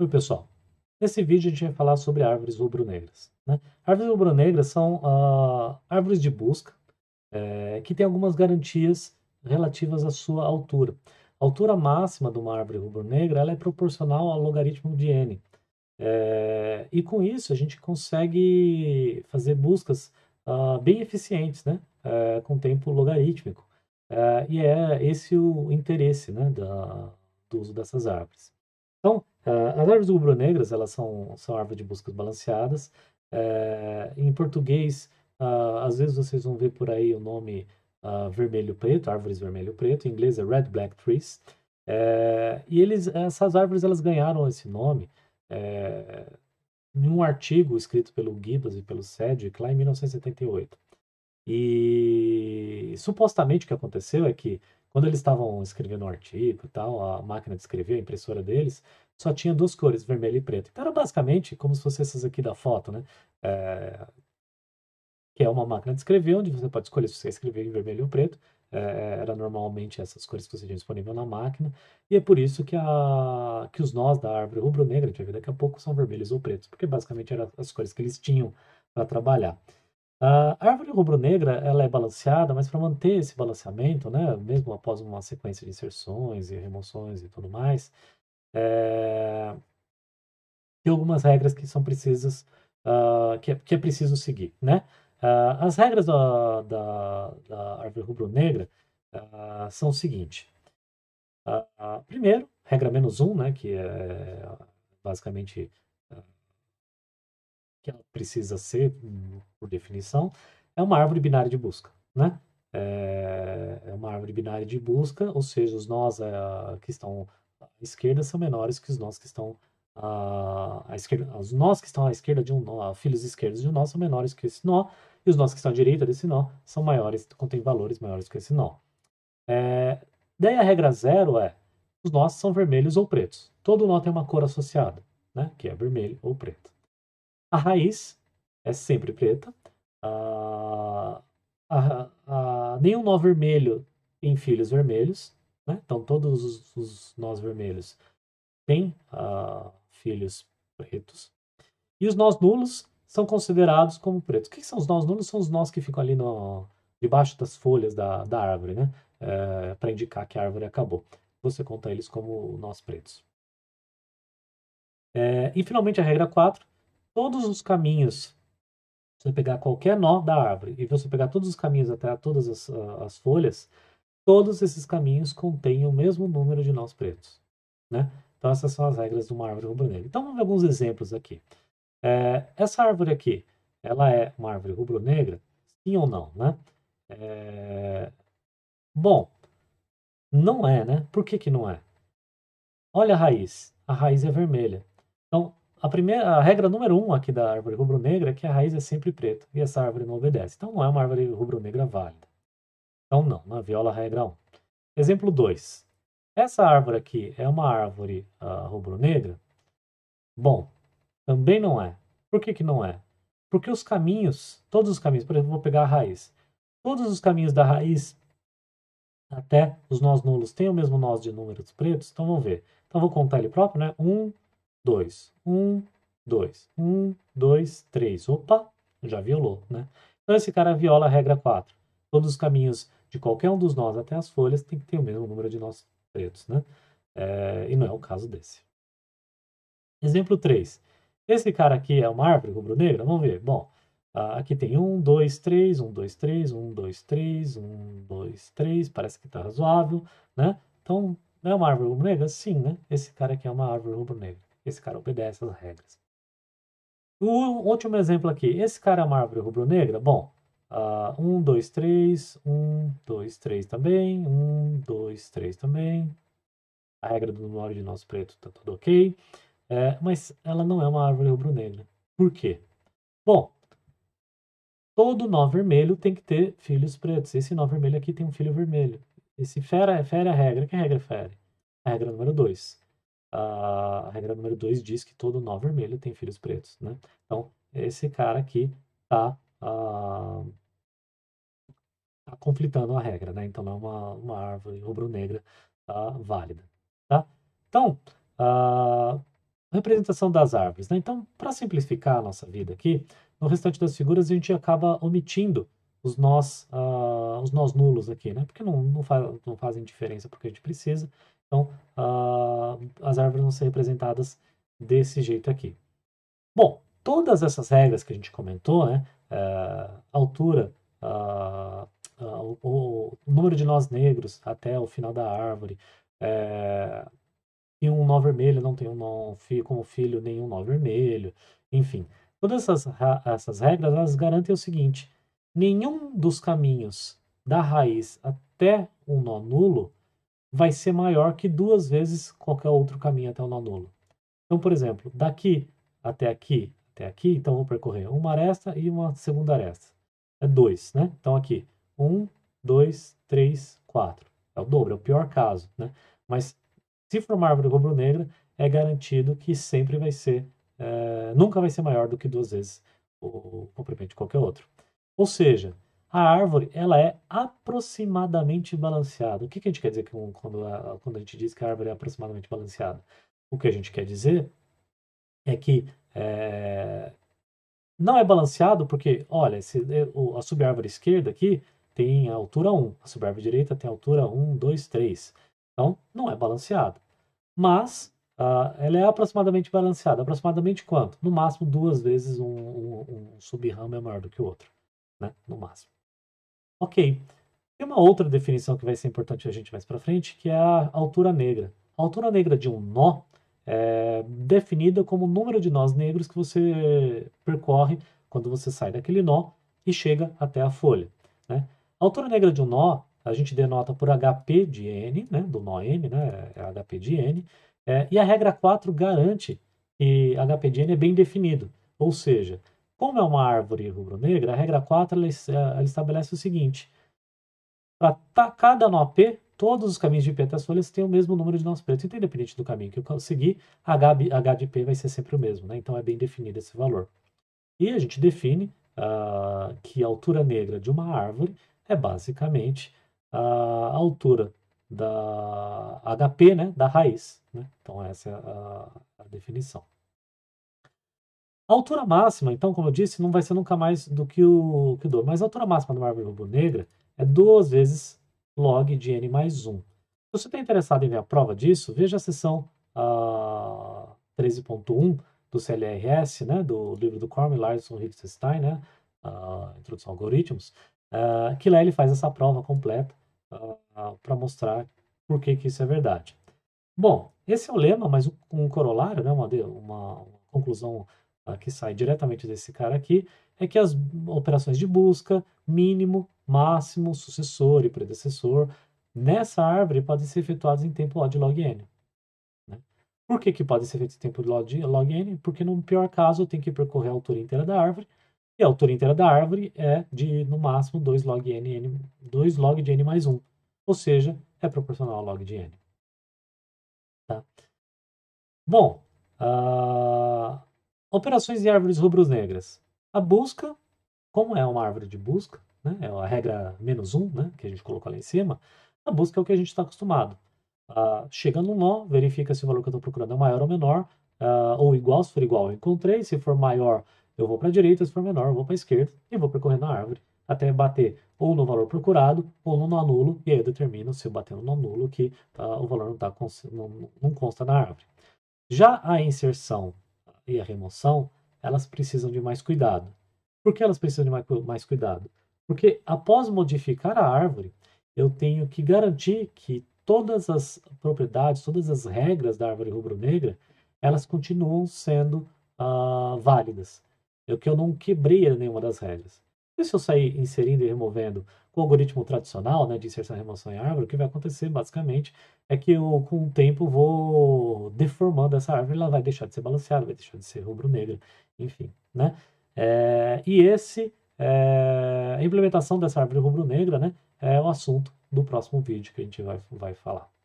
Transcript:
Oi, pessoal. Nesse vídeo a gente vai falar sobre árvores rubro-negras, né? Árvores rubro-negras são árvores de busca que têm algumas garantias relativas à sua altura. A altura máxima de uma árvore rubro-negra ela é proporcional ao logaritmo de n. E com isso a gente consegue fazer buscas bem eficientes, né? Com tempo logarítmico. E é esse o interesse, né, do uso dessas árvores. Então, as árvores rubro-negras, elas são árvores de buscas balanceadas. Em português, às vezes vocês vão ver por aí o nome vermelho-preto, árvores vermelho-preto. Em inglês é red black trees. Essas árvores, elas ganharam esse nome é, em um artigo escrito pelo Gibbons e pelo Sedgwick lá em 1978. E supostamente o que aconteceu é que quando eles estavam escrevendo um artigo e tal, a máquina de escrever, a impressora deles, só tinha duas cores, vermelho e preto. Então era basicamente como se fosse essas aqui da foto, né? É, que é uma máquina de escrever, onde você pode escolher se você quer escrever em vermelho ou preto. Era normalmente essas cores que você tinha disponível na máquina. E é por isso que os nós da árvore rubro-negra, a gente vai ver daqui a pouco, são vermelhos ou pretos, porque basicamente eram as cores que eles tinham para trabalhar. A árvore rubro-negra, ela é balanceada, mas para manter esse balanceamento, né, mesmo após uma sequência de inserções e remoções e tudo mais, eh, tem algumas regras que são precisas, que é preciso seguir, né? As regras da árvore rubro-negra são o seguinte. Primeiro, regra -1, né, que é basicamente que ela precisa ser, por definição, é uma árvore binária de busca, né? É uma árvore binária de busca, ou seja, os nós que estão à esquerda são menores que os nós que estão à esquerda. Os nós que estão à esquerda de um nó, filhos esquerdos de um nó, são menores que esse nó, e os nós que estão à direita desse nó são maiores, contêm valores maiores que esse nó. É, Daí a regra zero é: os nós são vermelhos ou pretos. Todo nó tem uma cor associada, né? Que é vermelho ou preto. A raiz é sempre preta. Ah, Nenhum nó vermelho tem filhos vermelhos, né? Então todos os nós vermelhos têm filhos pretos. E os nós nulos são considerados como pretos. O que são os nós nulos? São os nós que ficam ali debaixo das folhas da árvore, né? Para indicar que a árvore acabou. Você conta eles como nós pretos. E finalmente a regra 4: todos os caminhos, se você pegar qualquer nó da árvore e você pegar todos os caminhos até todas as folhas, todos esses caminhos contêm o mesmo número de nós pretos, né? Então essas são as regras de uma árvore rubro-negra. Então vamos ver alguns exemplos aqui. Essa árvore aqui, ela é uma árvore rubro-negra? Sim ou não, né? É, Bom, não é, né? Por que que não é? Olha a raiz. A raiz é vermelha. Então, a regra número 1 aqui da árvore rubro-negra é que a raiz é sempre preta e essa árvore não obedece. Então, não é uma árvore rubro-negra válida. Então, não viola a regra 1. Exemplo 2. Essa árvore aqui é uma árvore rubro-negra? Bom, também não é. Por que que não é? Porque os caminhos, todos os caminhos, por exemplo, vou pegar a raiz. Todos os caminhos da raiz até os nós nulos têm o mesmo nós de números pretos? Então vamos ver. Então vou contar ele próprio, né? 1, 2, 1, 2, 1, 2, 3. Opa, já violou, né? Então esse cara viola a regra 4. Todos os caminhos de qualquer um dos nós até as folhas tem que ter o mesmo número de nós pretos, né? E não é o caso desse. Exemplo 3. Esse cara aqui é uma árvore rubro-negra? Vamos ver. Bom, aqui tem 1, 2, 3, 1, 2, 3, 1, 2, 3, 1, 2, 3. Parece que está razoável, né? Então, é uma árvore rubro-negra? Sim, né? Esse cara aqui é uma árvore rubro-negra. Esse cara obedece às regras. O último exemplo aqui. Esse cara é uma árvore rubro-negra? Bom, 1, 2, 3, 1, 2, 3 também, 1, 2, 3 também. A regra do número de nós preto está tudo ok. Mas ela não é uma árvore rubro-negra. Por quê? Bom, todo nó vermelho tem que ter filhos pretos. Esse nó vermelho aqui tem um filho vermelho. Esse fere a regra. Que regra fere? A regra número 2. A regra número 2 diz que todo nó vermelho tem filhos pretos, né? Então, esse cara aqui está tá conflitando a regra, né? Então, não é uma árvore rubro-negra válida, tá? Então, ah, representação das árvores, né? Então, para simplificar a nossa vida aqui, no restante das figuras a gente acaba omitindo os nós nulos aqui, né? Porque não fazem diferença porque a gente precisa. Então, as árvores vão ser representadas desse jeito aqui. Bom, todas essas regras que a gente comentou, né? Altura, ah, o número de nós negros até o final da árvore, e um nó vermelho não tem um nó como filho nenhum nó vermelho, enfim. Todas essas regras, elas garantem o seguinte: nenhum dos caminhos da raiz até um nó nulo vai ser maior que 2 vezes qualquer outro caminho até o nó nulo. Então, por exemplo, daqui até aqui, então eu vou percorrer uma aresta e uma segunda aresta. É 2, né? Então aqui, 1, 2, 3, 4. É o dobro, é o pior caso, né? Mas se for uma árvore rubro-negra, é garantido que sempre vai ser, nunca vai ser maior do que 2 vezes o comprimento de qualquer outro. Ou seja, a árvore ela é aproximadamente balanceada. O que a gente quer dizer quando a gente diz que a árvore é aproximadamente balanceada? O que a gente quer dizer é que não é balanceado porque, olha, a subárvore esquerda aqui tem a altura 1, a subárvore direita tem a altura 1, 2, 3. Então, não é balanceado. Mas ela é aproximadamente balanceada. Aproximadamente quanto? No máximo 2 vezes um sub-ramo é maior do que o outro, né? No máximo. Ok. Tem uma outra definição que vai ser importante a gente mais para frente, que é a altura negra. A altura negra de um nó é definida como o número de nós negros que você percorre quando você sai daquele nó e chega até a folha, né? A altura negra de um nó a gente denota por HP de N, né? Do nó N, né? É HP de N. E a regra 4 garante que HP de N é bem definido. Ou seja, como é uma árvore rubro-negra, a regra 4 ela estabelece o seguinte: para cada nó P, todos os caminhos de P até as folhas têm o mesmo número de nós pretos. Então, independente do caminho que eu seguir, H de P vai ser sempre o mesmo, né? Então, é bem definido esse valor. E a gente define que a altura negra de uma árvore é basicamente a altura da HP, né, da raiz, né? Então, essa é a definição. A altura máxima, então, como eu disse, não vai ser nunca mais do que o dobro. Mas a altura máxima de uma árvore rubro-negra é 2 vezes log de n mais 1. Se você está interessado em ver a prova disso, veja a seção 13.1 do CLRS, né, do livro do Corme, Larson, Lichtenstein, né, Introdução a Algoritmos, que lá ele faz essa prova completa para mostrar por que isso é verdade. Bom, esse é o lema, mas um corolário, né, uma conclusão que sai diretamente desse cara aqui, é que as operações de busca, mínimo, máximo, sucessor e predecessor, nessa árvore podem ser efetuadas em tempo de log n. Né? Por que podem ser feitos em tempo de log n? Porque no pior caso eu tenho que percorrer a altura inteira da árvore, e a altura inteira da árvore é de, no máximo, 2 log de n mais 1. Ou seja, é proporcional ao log de n. Tá? Bom, operações de árvores rubro-negras. A busca, como é uma árvore de busca, né, é a regra -1, né, que a gente colocou lá em cima, a busca é o que a gente está acostumado. Chega no nó, verifica se o valor que eu estou procurando é maior ou menor, ou igual. Se for igual, eu encontrei. Se for maior, eu vou para a direita. Se for menor, eu vou para a esquerda e vou percorrendo a árvore até bater ou no valor procurado ou no nó nulo, e aí eu determino, se eu bater no nó nulo, que o valor não consta na árvore. Já a inserção e a remoção, elas precisam de mais cuidado. Por que elas precisam de mais cuidado? Porque após modificar a árvore, eu tenho que garantir que todas as propriedades, todas as regras da árvore rubro-negra, elas continuam sendo válidas. Que eu não quebrei nenhuma das regras. E se eu sair inserindo e removendo com o algoritmo tradicional, né, de inserção e remoção em árvore, o que vai acontecer basicamente é que eu, com o tempo, vou deformando essa árvore, ela vai deixar de ser balanceada, vai deixar de ser rubro-negra, enfim, né? A implementação dessa árvore rubro-negra, né, é o assunto do próximo vídeo que a gente vai falar.